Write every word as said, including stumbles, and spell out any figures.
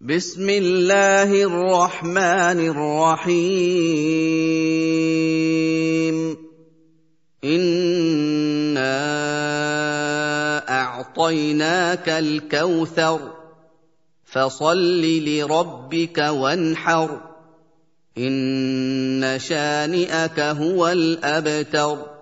بسم الله الرحمن الرحيم إنا أعطيناك الكوثر فصل لربك وانحر إن شانئك هو الأبتر